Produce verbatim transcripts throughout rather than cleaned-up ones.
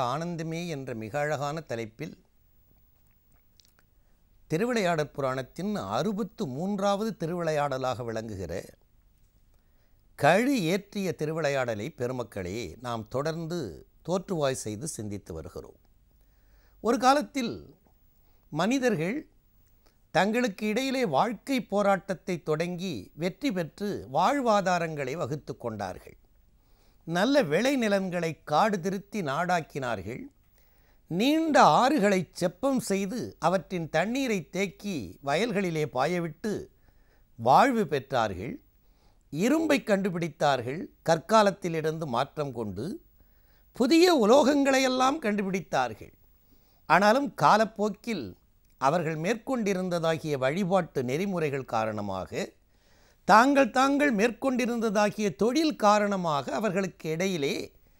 ஆனந்தமே என்ற மிக அழகான தலைப்பில் திருவிளையாடற் புராணத்தின் அறுபத்து மூன்றாவது திருவிளையாடலாக விளங்குகிற கழி ஏற்றிய திருவிளையாடலை பெருமக்களே நாம் தொடர்ந்து தோற்றுவாய் செய்து சிந்தித்து வருகிறோம். ஒரு காலத்தில் மனிதர்கள் தங்களுக்கு இடையிலே வாழ்க்கை போராட்டத்தை தொடங்கி வெற்றி பெற்று வாழ்வாதாரங்களை வகுத்து கொண்டார்கள். நல்ல விளைநிலங்களை காடு திருத்தி நாடாக்கினார்கள். நீண்ட ஆறுகளை செப்பம் செய்து அவற்றின் தண்ணீரை தேக்கி வயல்களிலே பாயவிட்டு வாழ்வு பெற்றார்கள். இரும்பை கண்டுபிடித்தார்கள். கற்காலத்திலிருந்து மாற்றம் கொண்டு புதிய உலோகங்களையெல்லாம் கண்டுபிடித்தார்கள். ஆனாலும் காலப்போக்கில் அவர்கள் மேற்கொண்டிருந்ததாகிய வழிபாட்டு நெறிமுறைகள் காரணமாக, தாங்கள் தாங்கள் மேற்கொண்டிருந்ததாகிய தொழில் காரணமாக அவர்களுக்கு இடையிலே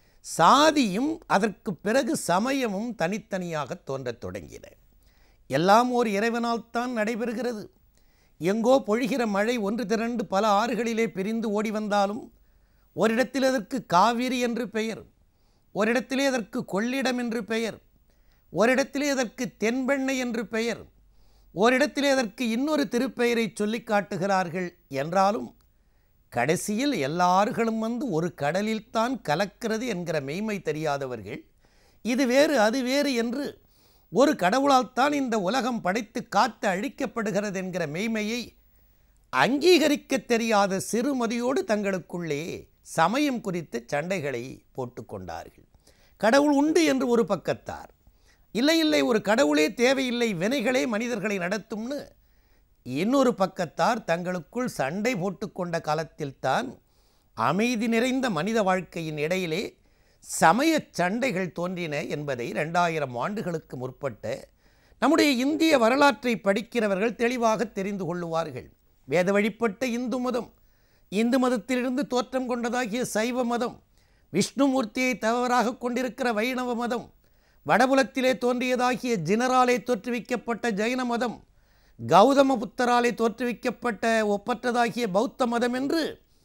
சாதியும் அதற்கு பிறகு சமயமும் தனித்தனியாக தோன்றத் தொடங்கின. எல்லாம் ஓர் இறைவனால் தான் நடைபெறுகிறது. எங்கோ பொழிகிற மழை ஒன்று திரண்டு பல ஆறுகளிலே பிரிந்து ஓடி வந்தாலும் ஓரிடத்தில் அதற்கு காவிரி என்று பெயர், ஓரிடத்திலே அதற்கு கொள்ளிடம் என்று பெயர், ஓரிடத்திலே அதற்கு தென்பெண்ணை என்று பெயர், ஓரிடத்திலே அதற்கு இன்னொரு திருப்பெயரை சொல்லி காட்டுகிறார்கள். என்றாலும் கடைசியில் எல்லா ஆறுகளும் வந்து ஒரு கடலில்தான் கலக்கிறது என்கிற மெய்மை தெரியாதவர்கள் இது வேறு அது வேறு என்று ஒரு கடவுளால் தான் இந்த உலகம் படைத்து காத்து அழிக்கப்படுகிறது என்கிற மெய்மையை அங்கீகரிக்க தெரியாத சிறுமதியோடு தங்களுக்குள்ளே சமயம் குறித்த சண்டைகளை போட்டுக்கொண்டார்கள். கடவுள் உண்டு என்று ஒரு பக்கத்தார், இல்லை இல்லை ஒரு கடவுளே தேவையில்லை, வினைகளே மனிதர்களை நடத்தும்னு இன்னொரு பக்கத்தார் தங்களுக்குள் சண்டை போட்டுக்கொண்ட காலத்தில்தான் அமைதி நிறைந்த மனித வாழ்க்கையின் இடையிலே சமய சண்டைகள் தோன்றின என்பதை ரெண்டாயிரம் ஆண்டுகளுக்கு முற்பட்ட நம்முடைய இந்திய வரலாற்றை படிக்கிறவர்கள் தெளிவாக தெரிந்து கொள்ளுவார்கள். வேத வழிபட்ட இந்து மதம், இந்து மதத்திலிருந்து தோற்றம் கொண்டதாகிய சைவ மதம், விஷ்ணுமூர்த்தியை தவறாக கொண்டிருக்கிற வைணவ மதம், வடபுலத்திலே தோன்றியதாகிய ஜினராலே தோற்றுவிக்கப்பட்ட ஜைன மதம், கௌதம புத்தராலே தோற்றுவிக்கப்பட்ட ஒப்பற்றதாகிய பௌத்த மதம் என்று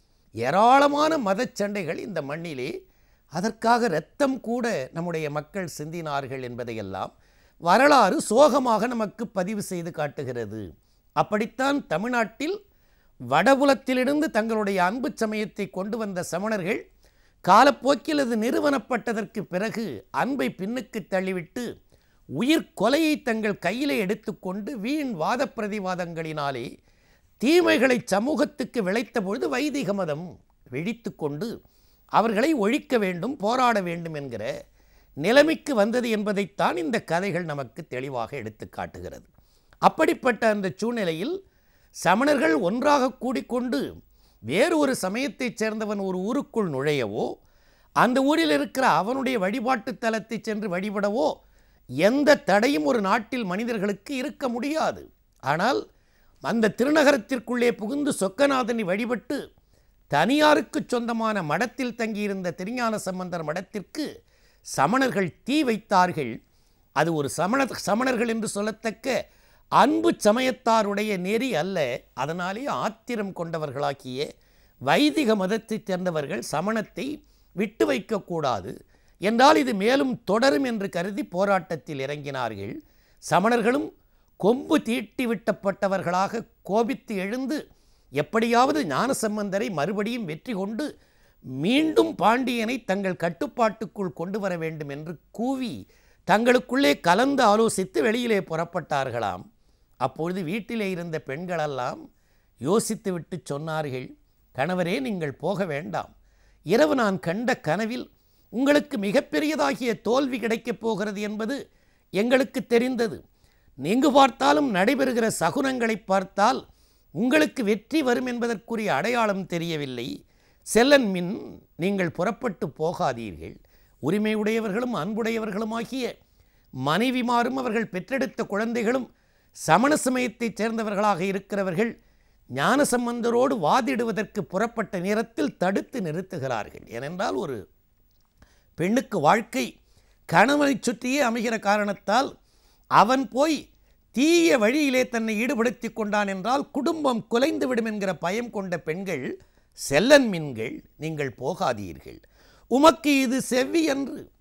ஏராளமான மத சண்டைகள் இந்த மண்ணிலே, அதற்காக இரத்தம் கூட நம்முடைய மக்கள் சிந்தினார்கள் என்பதையெல்லாம் வரலாறு சோகமாக நமக்கு பதிவு செய்து காட்டுகிறது. அப்படித்தான் தமிழ்நாட்டில் வடபுலத்திலிருந்து தங்களுடைய அன்பு சமயத்தை கொண்டு வந்த சமணர்கள் காலப்போக்கில் அது நிறுவனப்பட்டதற்கு பிறகு அன்பை பின்னுக்கு தள்ளிவிட்டு உயிர் கொலையை தங்கள் கையிலே எடுத்துக்கொண்டு வீண் வாத பிரதிவாதங்களினாலே தீமைகளை சமூகத்துக்கு விளைத்த பொழுது வைதிக மதம் விழித்து கொண்டு அவர்களை ஒழிக்க வேண்டும், போராட வேண்டும் என்கிற நிலைமைக்கு வந்தது என்பதைத்தான் இந்த கதைகள் நமக்கு தெளிவாக எடுத்து காட்டுகிறது. அப்படிப்பட்ட அந்த சூழ்நிலையில் சமணர்கள் ஒன்றாக கூடிக்கொண்டு வேறு ஒரு சமயத்தைச் சேர்ந்தவன் ஒரு ஊருக்குள் நுழையவோ, அந்த ஊரில் இருக்கிற அவனுடைய வழிபாட்டு தலத்தை சென்று வழிபடவோ எந்த தடையும் ஒரு நாட்டில் மனிதர்களுக்கு இருக்க முடியாது. ஆனால் அந்த திருநகரத்திற்குள்ளே புகுந்து சொக்கநாதனை வழிபட்டு தனியாருக்கு சொந்தமான மடத்தில் தங்கியிருந்த திருஞான சம்பந்தர் மடத்திற்கு சமணர்கள் தீ வைத்தார்கள். அது ஒரு சமண சமணர்கள் என்று சொல்லத்தக்க அன்பு சமயத்தாருடைய நெறி அல்ல. அதனாலே ஆத்திரம் கொண்டவர்களாக்கிய வைதிக மதத்தைச் சேர்ந்தவர்கள் சமணத்தை விட்டு வைக்கக்கூடாது என்றால் இது மேலும் தொடரும் என்று கருதி போராட்டத்தில் இறங்கினார்கள். சமணர்களும் கொம்பு தீட்டி விட்டப்பட்டவர்களாக கோபித்து எழுந்து எப்படியாவது ஞானசம்பந்தரை மறுபடியும் வெற்றி கொண்டு மீண்டும் பாண்டியனை தங்கள் கட்டுப்பாட்டுக்குள் கொண்டு வர வேண்டும் என்று கூவி தங்களுக்குள்ளே கலந்து ஆலோசித்து வெளியிலே புறப்பட்டார்களாம். அப்பொழுது வீட்டிலே இருந்த பெண்களெல்லாம் யோசித்து விட்டு சொன்னார்கள், கணவரே நீங்கள் போக வேண்டாம், இரவு நான் கண்ட கனவில் உங்களுக்கு மிகப்பெரியதாகிய தோல்வி கிடைக்கப் போகிறது என்பது எங்களுக்கு தெரிந்தது. நீங்கு பார்த்தாலும் நடைபெறுகிற சகுனங்களை பார்த்தால் உங்களுக்கு வெற்றி வரும் என்பதற்குரிய அடையாளம் தெரியவில்லை. செல்லன் மின் நீங்கள் புறப்பட்டு போகாதீர்கள். உரிமையுடையவர்களும் அன்புடையவர்களுமாகிய மனைவிமாரும் அவர்கள் பெற்றெடுத்த குழந்தைகளும் சமண சமயத்தைச் சேர்ந்தவர்களாக இருக்கிறவர்கள் ஞானசம்பந்தரோடு வாதிடுவதற்கு புறப்பட்ட நேரத்தில் தடுத்து நிறுத்துகிறார்கள். ஏனென்றால் ஒரு பெண்ணுக்கு வாழ்க்கை கணவனை சுற்றியே அமைகிற காரணத்தால் அவன் போய் தீய வழியிலே தன்னை ஈடுபடுத்தி கொண்டான் என்றால் குடும்பம் குலைந்துவிடும் என்கிற பயம் கொண்ட பெண்கள் செல்லன் மீன்கள் நீங்கள் போகாதீர்கள், உமக்கு இது செவ்வி என்று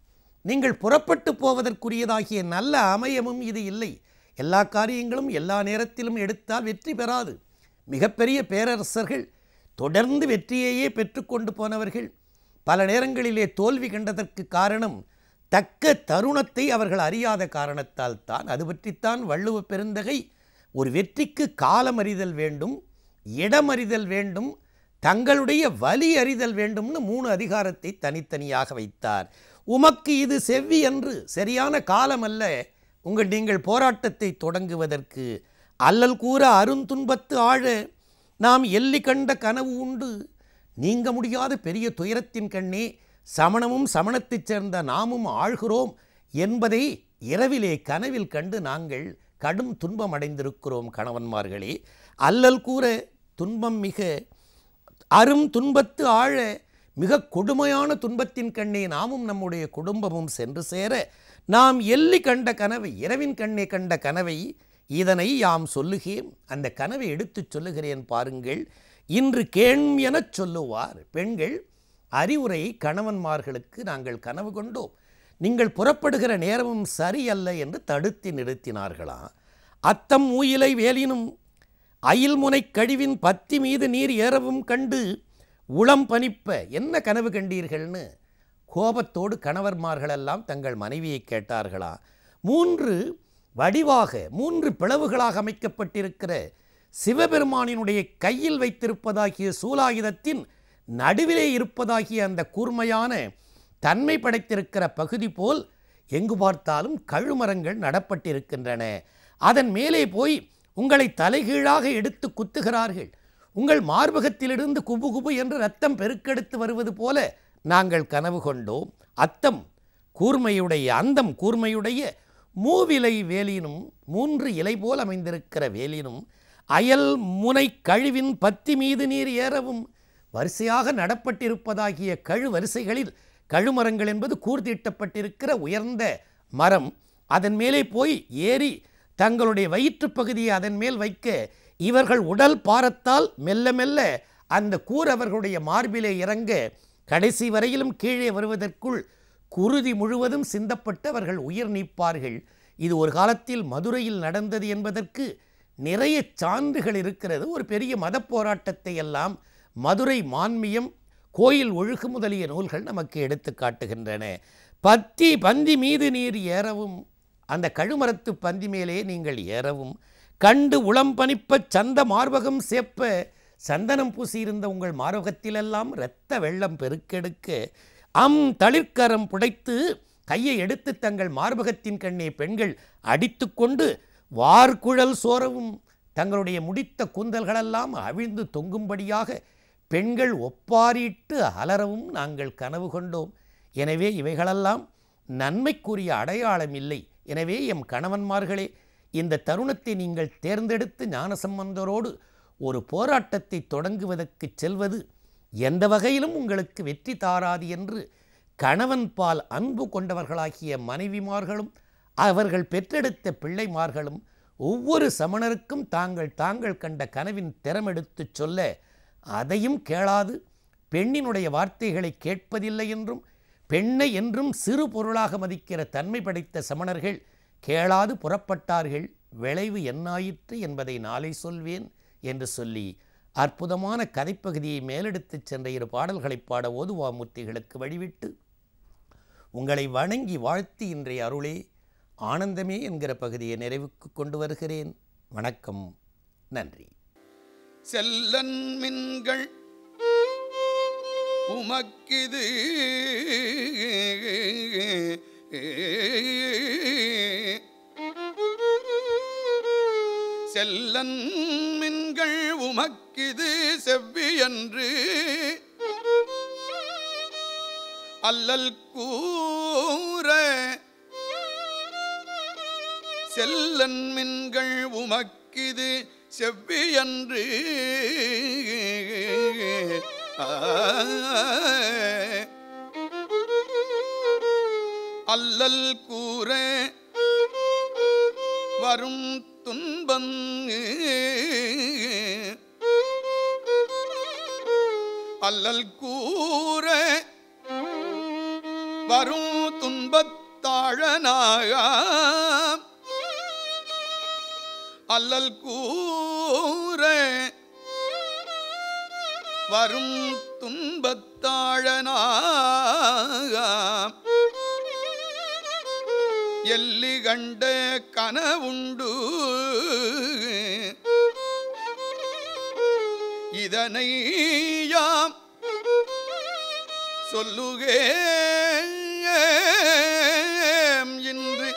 நீங்கள் புறப்பட்டு போவதற்குரியதாகிய நல்ல அமையமும் இது இல்லை. எல்லா காரியங்களும் எல்லா நேரத்திலும் எடுத்தால் வெற்றி பெறாது. மிகப்பெரிய பேரரசர்கள், தொடர்ந்து வெற்றியையே பெற்றுக்கொண்டு போனவர்கள், பல நேரங்களிலே தோல்வி கண்டதற்கு காரணம் தக்க தருணத்தை அவர்கள் அறியாத காரணத்தால் தான். அது பற்றித்தான் வள்ளுவ பெருந்தகை ஒரு வெற்றிக்கு காலம் அறிதல் வேண்டும், இடமறிதல் வேண்டும், தங்களுடைய வலி அறிதல் வேண்டும்னு மூணு அதிகாரத்தை தனித்தனியாக வைத்தார். உமக்கு இது செவ்வி என்று சரியான காலம் அல்ல உங்கள் நீங்கள் போராட்டத்தை தொடங்குவதற்கு. அல்லல் கூற அருந்துன்பத்து ஆழ நாம் எல்லி கண்ட கனவு உண்டு. நீங்க முடியாத பெரிய துயரத்தின் கண்ணே சமணமும் சமணத்தைச் சேர்ந்த நாமும் ஆழ்கிறோம் என்பதை இரவிலே கனவில் கண்டு நாங்கள் கடும் துன்பம் அடைந்திருக்கிறோம் கணவன்மார்களே. அல்லல் கூற துன்பம் மிக அரும் துன்பத்து ஆழ மிக கொடுமையான துன்பத்தின் கண்ணே நாமும் நம்முடைய குடும்பமும் சென்று சேர நாம் எல்லி கண்ட கனவை, இரவின் கண்ணே கண்ட கனவை, இதனை யாம் சொல்லுகேன். அந்த கனவை எடுத்துச் சொல்லுகிறேன் பாருங்கள். இன்று கேண் எனச் சொல்லுவார் பெண்கள் அறிவுரை கணவன்மார்களுக்கு நாங்கள் கனவு கொண்டோம், நீங்கள் புறப்படுகிற நேரமும் சரியல்ல என்று தடுத்து நிறுத்தினார்களாம். அத்தம் ஊயிலை வேலினும் அயில்முனை கழிவின் பத்தி மீது நீர் ஏறவும் கண்டு உளம் பனிப்ப. என்ன கனவு கண்டீர்கள்னு கோபத்தோடு கணவர்மார்களெல்லாம் தங்கள் மனைவியை கேட்டார்களா. மூன்று வடிவாக மூன்று பிளவுகளாக அமைக்கப்பட்டிருக்கிற சிவபெருமானினுடைய கையில் வைத்திருப்பதாகிய சூலாயுதத்தின் நடுவிலே இருப்பதாகிய அந்த கூர்மையான தன்மை படைத்திருக்கிற பகுதி போல் எங்கு பார்த்தாலும் கழுமரங்கள் நடப்பட்டிருக்கின்றன. அதன் மேலே போய் உங்களை தலைகீழாக எடுத்து குத்துகிறார்கள். உங்கள் மார்பகத்திலிருந்து குபு குபு என்று ரத்தம் பெருக்கெடுத்து வருவது போல நாங்கள் கனவு கொண்டோம். அத்தம் கூர்மையுடைய, அந்தம் கூர்மையுடைய மூவிலை வேலினும், மூன்று இலை போல் அமைந்திருக்கிற வேலினும், அயல் முனை கழிவின் பத்தி மீது நீர் ஏறவும். வரிசையாக நடப்பட்டிருப்பதாகிய கழு வரிசைகளில், கழுமரங்கள் என்பது கூர்தீட்டப்பட்டிருக்கிற உயர்ந்த மரம், அதன் மேலே போய் ஏறி தங்களுடைய வயிற்று பகுதியை அதன் மேல் வைக்க இவர்கள் உடல் பாரத்தால் மெல்ல மெல்ல அந்த கூர் அவர்களுடைய மார்பிலே இறங்க கடைசி வரையிலும் கீழே வருவதற்குள் குருதி முழுவதும் சிந்தப்பட்டு அவர்கள் உயிர் நீப்பார்கள். இது ஒரு காலத்தில் மதுரையில் நடந்தது என்பதற்கு நிறைய சான்றுகள் இருக்கிறது. ஒரு பெரிய மத போராட்டத்தை எல்லாம் மதுரை மான்மியம், கோயில் ஒழுகு முதலிய நூல்கள் நமக்கு எடுத்து காட்டுகின்றன. பத்தி பந்தி மீது நீர் ஏறவும், அந்த கழுமரத்து பந்தி மேலே நீங்கள் ஏறவும் கண்டு உளம் பனிப்ப சந்த மார்பகம் சேப்ப. சந்தனம் பூசியிருந்த உங்கள் மார்பகத்திலெல்லாம் இரத்த வெள்ளம் பெருக்கெடுக்க அம் தளிர்கரம் புடைத்து கையை எடுத்து தங்கள் மார்பகத்தின் கண்ணே பெண்கள் அடித்து கொண்டு வார்குழல் சோரவும், தங்களுடைய முடித்த கூந்தல்களெல்லாம் அவிழ்ந்து தொங்கும்படியாக பெண்கள் ஒப்பாரிட்டு அலறவும் நாங்கள் கனவு கொண்டோம். எனவே இவைகளெல்லாம் நன்மைக்குரிய அடையாளம் இல்லை. எனவே எம் கணவன்மார்களே, இந்த தருணத்தை நீங்கள் தேர்ந்தெடுத்து ஞானசம்பந்தரோடு ஒரு போராட்டத்தை தொடங்குவதற்கு செல்வது எந்த வகையிலும் உங்களுக்கு வெற்றி தாராது என்று கணவன் பால் அன்பு கொண்டவர்களாகிய மனைவிமார்களும் அவர்கள் பெற்றெடுத்த பிள்ளைமார்களும் ஒவ்வொரு சமணருக்கும் தாங்கள் தாங்கள் கண்ட கனவின் திறமெடுத்து சொல்ல, அதையும் கேளாது பெண்ணினுடைய வார்த்தைகளை கேட்பதில்லை என்றும் பெண்ணை என்றும் சிறு பொருளாக மதிக்கிற தன்மை படைத்த சமணர்கள் கேளாது புறப்பட்டார்கள். விளைவு என்னாயிற்று என்பதை நாளை சொல்வேன் என்று சொல்லி அற்புதமான கதைப்பகுதியை மேலெடுத்துச் சென்ற இரு பாடல்களை பாட ஓதுவாமூர்த்திகளுக்கு வழிவிட்டு உங்களை வணங்கி வாழ்த்தி இன்றைய அருளே ஆனந்தமே என்கிற பகுதியை நிறைவுக்கு கொண்டு வருகிறேன். வணக்கம், நன்றி. செல்லன் மின்கள் உமக்கிது செல்லன் மின்கள் உமக்கிது செவ்வியன்று அல்லல் கூற செல்லன் மின்கள் உமக்கிது செவ்வியன்று அல்லல் கூற வரும் துன்பம் அல்லல் கூற வரும் துன்பத் துன்பத்தாழனாக அல்லல் கூற வரும் துன்பத்தாழனாக எல்லி கண்ட கனவுண்டு இதனை யாம் சொல்லுகேம் இன்று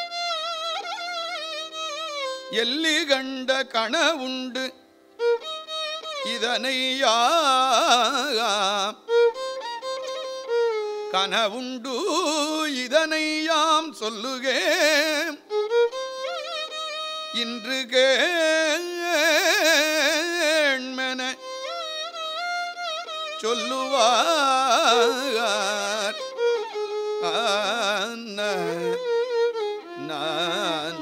எல்லி கண்ட கனவுண்டு இதனை யாம் கனவுண்டு இதனை யாம் சொல்லுகேம் இன்று கேண்மென சொல்லுவார். ஆன நான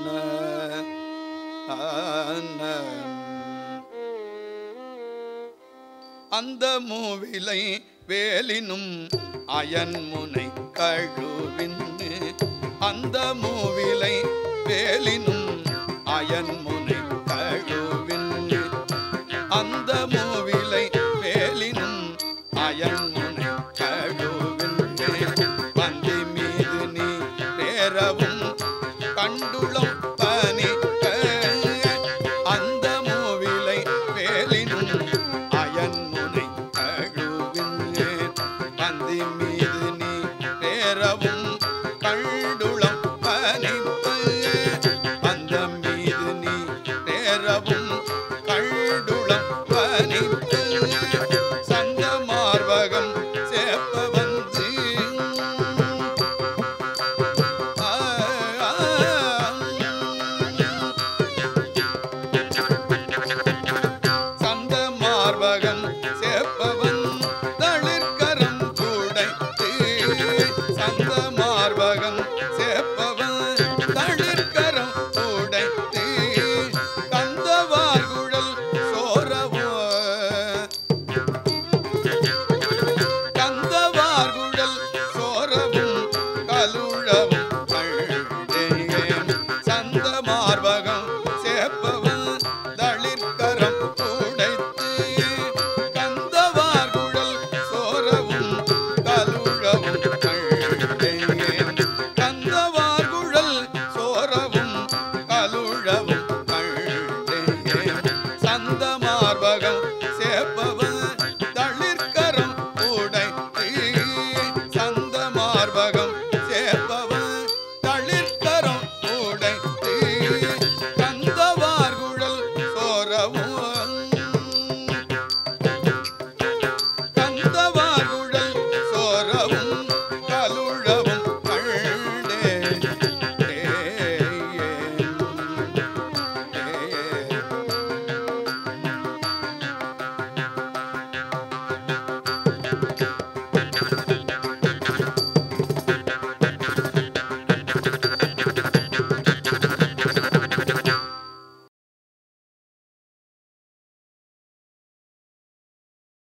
ஆன அந்த மூவிலை வேலினும் அயன்முனை கழுவின் அந்த மூவிலை வேலினும் அயன்